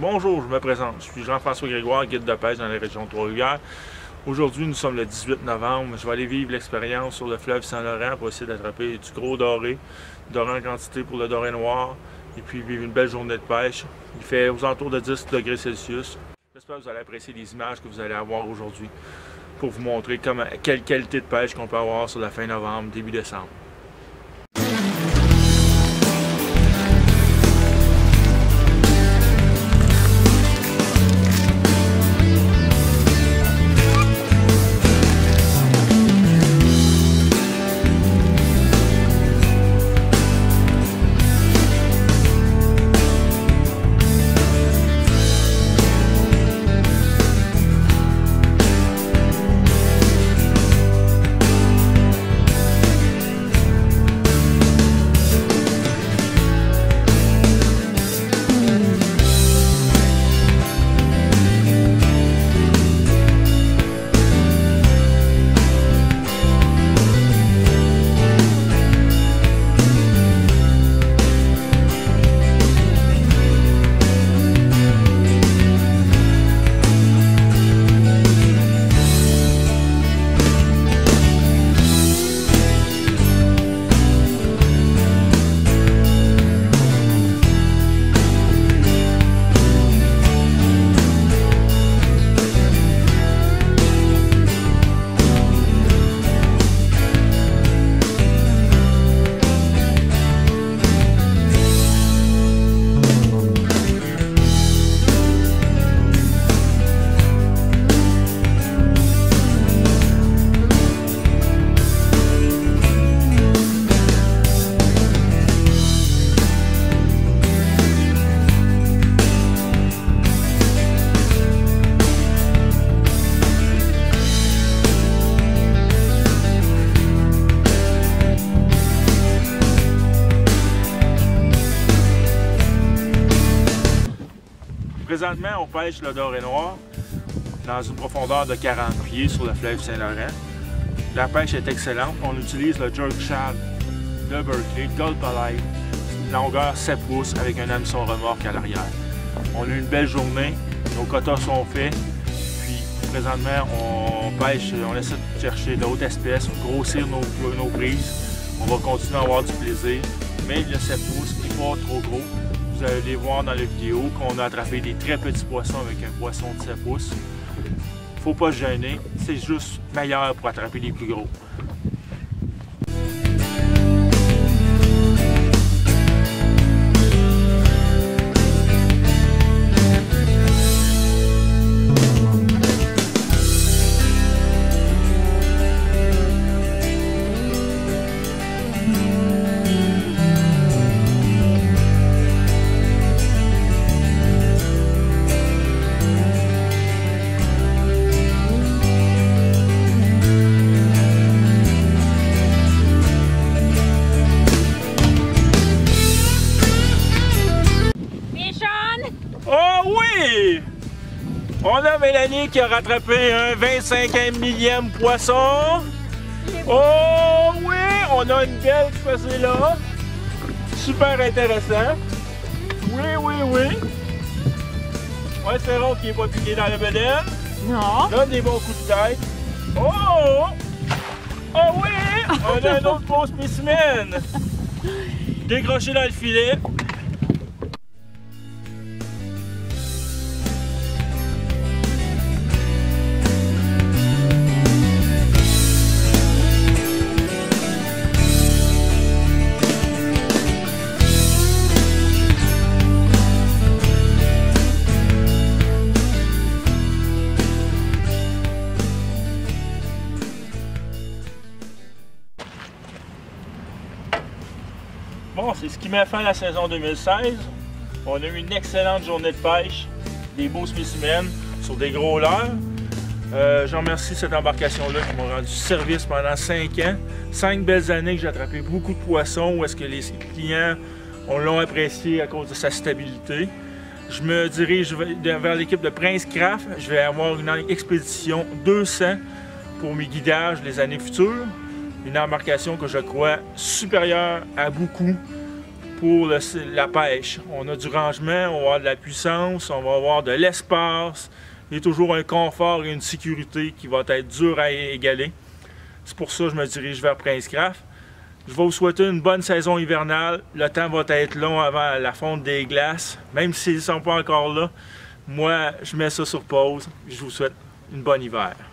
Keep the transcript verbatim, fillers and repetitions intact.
Bonjour, je me présente. Je suis Jean-François Grégoire, guide de pêche dans la région de Trois-Rivières. Aujourd'hui, nous sommes le dix-huit novembre. Je vais aller vivre l'expérience sur le fleuve Saint-Laurent pour essayer d'attraper du gros doré, doré en quantité pour le doré noir, et puis vivre une belle journée de pêche. Il fait aux alentours de dix degrés Celsius. J'espère que vous allez apprécier les images que vous allez avoir aujourd'hui pour vous montrer comment, quelle qualité de pêche qu'on peut avoir sur la fin novembre, début décembre. Présentement, on pêche le doré noir dans une profondeur de quarante pieds sur le fleuve Saint-Laurent. La pêche est excellente. On utilise le jerk shad de Berkley, Gold Polite, longueur sept pouces avec un hameçon remorque à l'arrière. On a une belle journée, nos quotas sont faits, puis présentement on pêche, on essaie de chercher d'autres espèces, grossir nos, nos prises. On va continuer à avoir du plaisir, mais le sept pouces n'est pas trop gros. Vous allez voir dans la vidéo qu'on a attrapé des très petits poissons avec un poisson de sept pouces. Faut pas se gêner, c'est juste meilleur pour attraper les plus gros. Oh oui! On a Mélanie qui a rattrapé un vingt-cinquième millième poisson. Oh oui! On a une belle pesée là. Super intéressant. Oui, oui, oui. Ouais, c'est rond qui n'est pas piqué dans la bedaine. Non. Donne des bons coups de tête. Oh! Oh oui! On a un autre beau spécimen. Décroché dans le filet. Bon, c'est ce qui met fin à la saison deux mille seize. On a eu une excellente journée de pêche, des beaux spécimens sur des gros leurres. Euh, je remercie cette embarcation-là qui m'a rendu service pendant cinq ans. Cinq belles années que j'ai attrapé beaucoup de poissons, où est-ce que les clients l'ont apprécié à cause de sa stabilité. Je me dirige vers l'équipe de Prince Craft. Je vais avoir une expédition deux cents pour mes guidages les années futures. Une embarcation que je crois supérieure à beaucoup pour le, la pêche. On a du rangement, on va avoir de la puissance, on va avoir de l'espace. Il y a toujours un confort et une sécurité qui va être dur à égaler. C'est pour ça que je me dirige vers Princecraft. Je vais vous souhaiter une bonne saison hivernale. Le temps va être long avant la fonte des glaces. Même s'ils ne sont pas encore là, moi, je mets ça sur pause. Je vous souhaite une bonne hiver.